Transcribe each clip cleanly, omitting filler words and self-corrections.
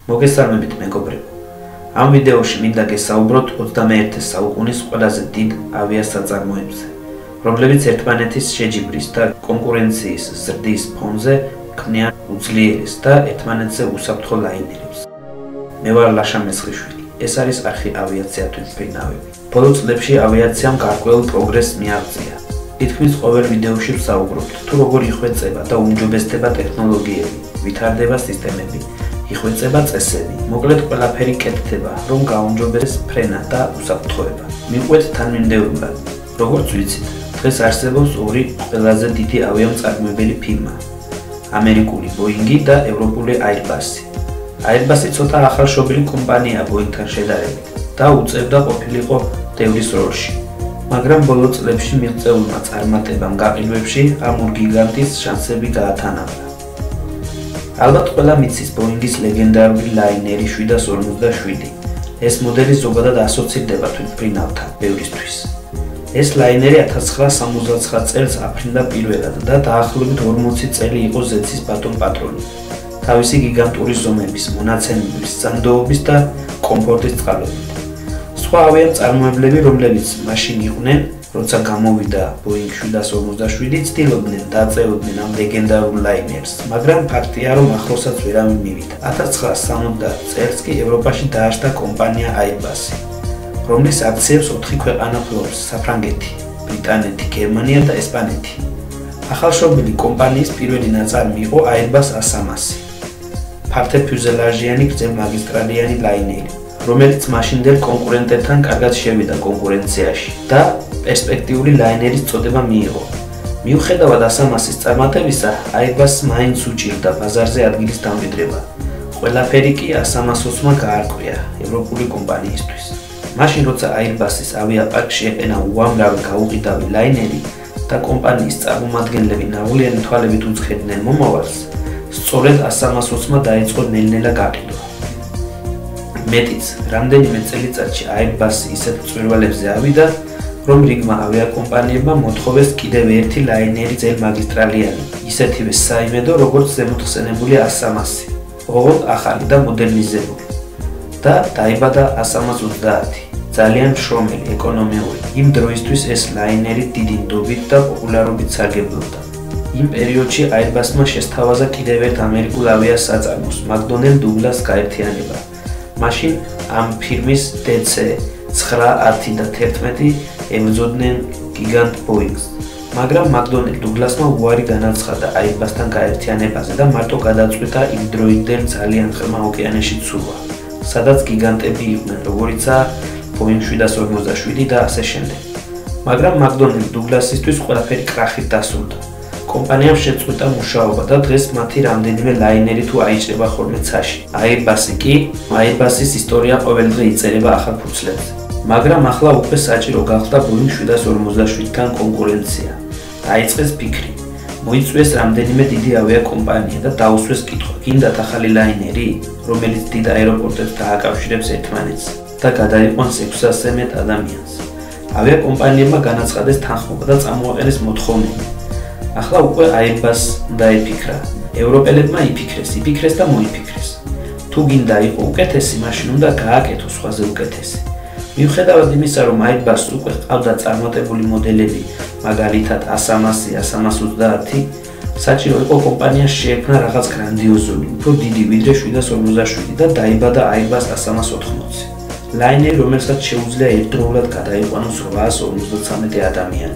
მოგესალმებით მეგობრებო. Ამ ვიდეოში მინდა გესაუბროთ 21 საუკუნის ყველაზე დიდ ავიასაწარმოებზე, რომლებიც ერთმანეთის შეჯიბრის და კონკურენციის ზრდის ფონზე ქმნიან უძლიერეს და ერთმანეთზე უსაფრთხო ლაინერებს. მე ვარ ლაშა მესხიშვილი. ეს არის არხი ავიაცია თვითმფრინავები. ბოლო წლებში ავიაციამ გარკვეულ პროგრესს მიაღწია. თითქმის ყოველ ვიდეოში ვსაუბრობთ თუ როგორ იხვეწება და უმჯობესდება ტექნოლოგიები, ვითარდება სისტემები, იხვეწება წესები. მოკლედ ყველაფერი კეთდება, რომ გაუმჯობესდეს ფრენა და უსაფრთხოება. მივყვეთ თანმიმდევრულად. როგორც ვიცით, დღეს არსებობს ორი ყველაზე დიდი ავიამწარმოებელი ფირმა: ამერიკული ბოინგი და ევროპული აირბასი. აირბასი ცოტა ახალშობილი კომპანიაა ბოინგთან შედარებით და უწევდა ყოფილიყო დევრის როლში. მაგრამ ბოლო წლებში მიღწეულმა წარმატებამ გაყიდვებში ამ ორ გიგანტის შანსები გაათანაბრა. ალბათ ყველა მიცის ბოინგის ლეგენდარული ლაინერი 747. ეს მოდელი ზოგადად ასოცირდება თვითმფრინავთან ბევრისთვის. ეს ლაინერი 1979 წელს აფრინდა პირველად და დაახლოებით 40 წელი იყო ზეცის ბატონ პატრონი. თავისი გიგანტური ზომების, მონაცემების, სანდოობის და კომფორტის წყალობით. სხვა ავიამწარმოებლები, რომლებიც მაშინ იყვნენ, როცა გამოვიდა ბოინგ 747, ცდილობდნენ დაწეოდნენ ამ ლეგენდარულ ლაინერს, მაგრამ ფაქტია, რომ ახლოსაც ვერავინ მივიდა. 1970 წელს კი ევროპაში დაარსდა კომპანია აირბასი, რომლის აქციებს 4 ქვეყანა ფლობს: საფრანგეთი, ბრიტანეთი, გერმანია და ესპანეთი. ახალშობილი კომპანიის პირველი ნაწარმი იყო აირბას A300, ფართოფიუზელაჟიანი გრძელმაგისტრალიანი ლაინერი, რომელიც მაშინდელ კონკურენტებთან კარგად შევიდა კონკურენციაში და პერსპექტიული ლაინერის წოდება მიიღო. მიუხედავად A300-ის წარმატებისა, აირბასს მაინც უჭირდა ბაზარზე ადგილის დამკვიდრება. ყველაფერი კი A320-მა გაარკვია ევროპული კომპანიისთვის. მაშინ, როცა აირბასის ავიაპარკში ეყენა უამრავი გაუყიდავი ლაინერი და კომპანიის წარმომადგენლები ნაღვლიანი თვალებით უძღებდნენ მომავალს, სწორედ A320-მა დაიწყო ნელ-ნელა გაყიდვა. მეტიც, რამდენიმე წელიწადში აირბასი ისეთ წვირვალებზე ავიდა, რომ რიგმა ავიაკომპანიებმა მოთხოვეს კიდევ ერთი ლაინერი ძელმაგისტრალიანი, ისეთივე საიმედო, როგორც ზემოთხსენებული A300, ოღონდ ახალი და მოდერნიზებული. და დაიბადა A330, ძალიან შრომელი, ეკონომიური. იმ დროისთვის ეს ლაინერი დიდი ნდობით და პოპულარობით სარგებლობდა. იმ პერიოდში აირბასმა შესთავაზა კიდევ ერთ ამერიკულ ავიასაწარმოს, მაკდონელ დუგლას გაერთიანება. მაშინ ამ ფირმის DC-9, 10 და 11 ებრძოდნენ გიგანტ ბოინგს. მაგრამ მაკდონელ დუგლასმა უარი განაცხადა აირბასთან გაერთიანებაზე და მარტო გადაწყვიტა იმ დროინდელ ძალიან ღრმა ოკეანეში ცურვა, სადაც გიგანტები იყვნენ, როგორიცაა ბოინგ 747 და ასე შემდეგ. მაგრამ მაკდონელ დუგლასისთვის ყველაფერი კრახით დასრულდა. კომპანიამ შეწყვიტა მუშაობა და დღეს მათი რამდენიმე ლაინერი თუ აიჭრება ხოლმე ცაში. აირბასის ისტორია ყოველდღე იწერება ახალ ფურცლებზე. მაგრამ ახლა უკვე საჭირო გახდა ბოინგ 747-თან კონკურენცია. დაიწყეს ფიქრი. მოიწვიეს რამდენიმე დიდი ავიაკომპანია და დაუსვეს კითხვა: გინდათ ახალი ლაინერი, რომელიც დიდ აეროპორტებს დააკავშირებს ერთმანეთს და გადაიყვანს 600-ზე მეტ ადამიანს. ავიაკომპანიებმა განაცხადეს თანხმობა და წამოაყენეს მოთხოვნები. ახლა უკვე აირბასს უნდა იფიქრა. ევროპელებმა იფიქრეს და მოიფიქრეს. თუ გინდა იყო უკეთესი, მაშინ უნდა გააკეთო სხვაზე უკეთესი. მიუხედავად იმისა, რომ აირბასს უკვე ჰყავდა წარმატებული მოდელები, მაგალითად A300, A330, საჭირო იყო კომპანიას შეექმნა რაღაც გრანდიოზული, უფრო დიდი ვიდრე 747 და დაიბადა აირბას A380. ლაინერი, რომელსაც შეუძლია ერთდროულად გადაიყვანოს 853 ადამიანი.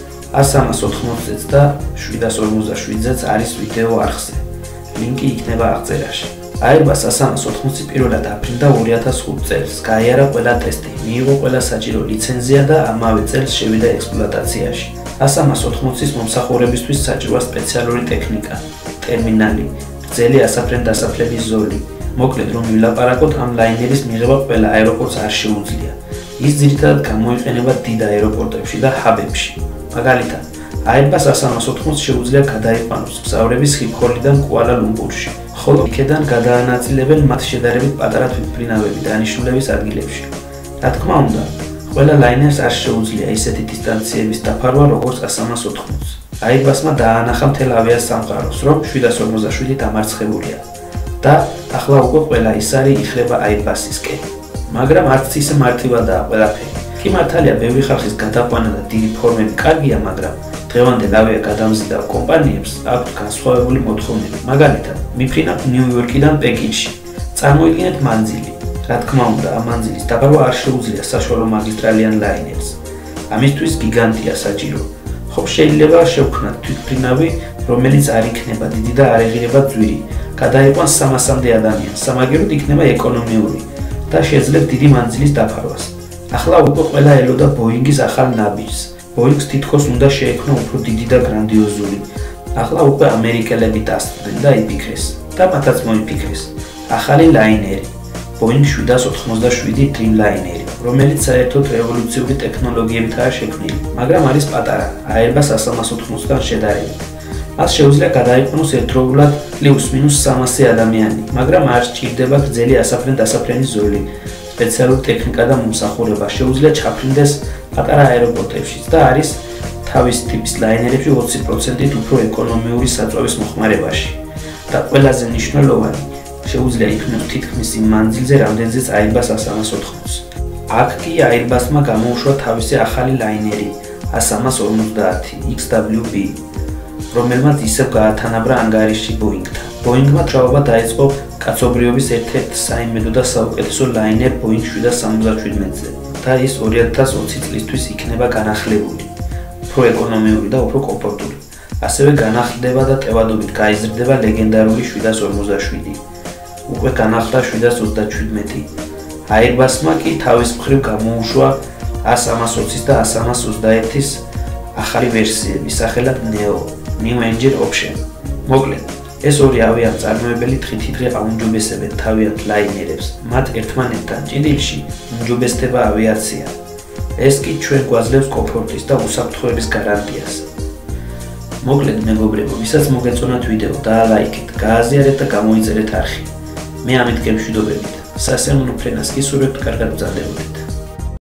A380-ც და 747-ც არის ვიდეო არხზე. ლინკი იქნება აღწერაში. აირბას A380 პირველად აფრინდა 2005 წელს, გაიარა ყველა ტესტი, მიიღო ყველა საჭირო ლიცენზია და ამავე წელს შევიდა ექსპლუატაციაში. A380-ის მომსახურებისთვის საჭიროა სპეციალური ტექნიკა, ტერმინალი, გრძელი ასაფრენ-დასაფლების ზოლი. მოკლედ, რომ ვილაპარაკოთ, ამ ლაინერის მიღება ყველა აეროპორტს არ შეუძლია. ის ძირითადად გამოიყენება დიდ აეროპორტებში და ჰაბებში. მაგალითად, აირბას A380-ს შეუძლია გადაიყვანოს მსავრები სქიფჰოლიდან კუალა-ლუმპურში, ხოლო იქედან გადაანაწილებენ მათ შედარებით პატარა თვითმფრინავები დანიშნულების ადგილებში. რა თქმა უნდა, ყველა ლაინერს არ შეუძლია ისეთი დისტანციების დაფარვა, როგორც A380-ს. აირბასმა დაანახა მთელ ავიასამყაროს, რომ 747 დამარცხებულია. და ახლა უკვე ყველა ის არის იხრება Airbus-ისკენ. მაგრამ არც ისე მარტივადაა ყველაფერი. კი მართალია, ბევრი ხალხის გადაყვანა და დიდი ფორმები კარგია, მაგრამ დღევანდელ ავიაგადამზიდავ კომპანიებს აქვთ განსხვავებული მოთხოვნები. მაგალითად, მიფრინავთ ნიუ-იორკიდან პეკინში. წარმოიდგინეთ მანძილი. რა თქმა უნდა, ამ მანძილის დაბარვა არ შეუძლია საშუალო მაგისტრალიან ლაინერს. ამისთვის გიგანტია საჭირო. ხო, შეიძლება შევქმნათ თვითმფრინავი, რომელიც არ იქნება დიდი და არ ეღირება ძვირი. გადაიყვანს 300-მდე ადამიანს, სამაგეროდ იქნება ეკონომიური და შეძლებს დიდი მანძილის დაფარვას. ახლა უკვე ყველა ელოდა ბოინგის ახალ ნაბიჯს. ბოინგს თითქოს უნდა შეექმნა უფრო დიდი და გრანდიოზული. ახლა უკვე ამერიკელები დასწრდნენ და იფიქრეს და მათაც მოიფიქრეს ახალი ლაინერი, Boeing 787 Dreamliner, რომელიც საერთოდ რევოლუციური ტექნოლოგიებითაა შექმნილი, მაგრამ არის პატარა, Airbus A380-თან შედარებით. მას შეუძლია გადაიყვანოს ერთდროულად პლუს-მინუს 300 ადამიანი, მაგრამ არ სჭირდება გრძელი ასაფრენ-დასაფრენის ზოლი. სპეციალური ტექნიკა და მომსახურება შეუძლია ჩაფრინდეს პატარა აეროპორტებშიც და არის თავის ტიპის ლაინერებში 20%-ით უფრო ეკონომიური საწვავის მოხმარებაში. და ყველაზე მნიშვნელოვანი, შეუძლია იქნოს თითქმის იმ მანძილზე, რამდენზეც Airbus A380-ს. აქ კი Airbus-მა გამოუშვა თავისი ახალი ლაინერი A350 XWB, რომელმაც ისევ გაათანაბრა ანგარიში Boeing-თან. Boeing-მა თაობა დაიწყო კაცობრიობის ერთ-ერთ საიმედო და საუკეთესო ლაინერ Boeing 777-ზე და ის 2020 წლისთვის იქნება განახლებული, უფრო ეკონომიური და უფრო კომფორტული. ასევე განახლდება და ტევადობით გაიზრდება ლეგენდარული 747. უკვე განახლდა 727. Airbus-მა კი თავის მხრივ გამოუშვა A320-ის და A321-ის ახალი ვერსიები, სახელად Neo, New Engine Option. მოკლედ, ეს ორი ავიამწარმოებელი დღითიდღე აუმჯობესებენ თავიანთ ლაინერებს, მათ ერთმანეთთან ჭიდილში უმჯობესდება ავიაცია. ეს კი ჩვენ გვაძლევს კომფორტის და უსაფრთხოების გარანტიას. მოკლედ მეგობრებო, ვისაც მოგეწონათ ვიდეო, დაალაიქეთ, გააზიარეთ და გამოიწერეთ არხი. მე ამით გემშვიდობებით. სასიამოვნო ფრენას კი სურვებთ, კარგად ბრძანდებოდეთ.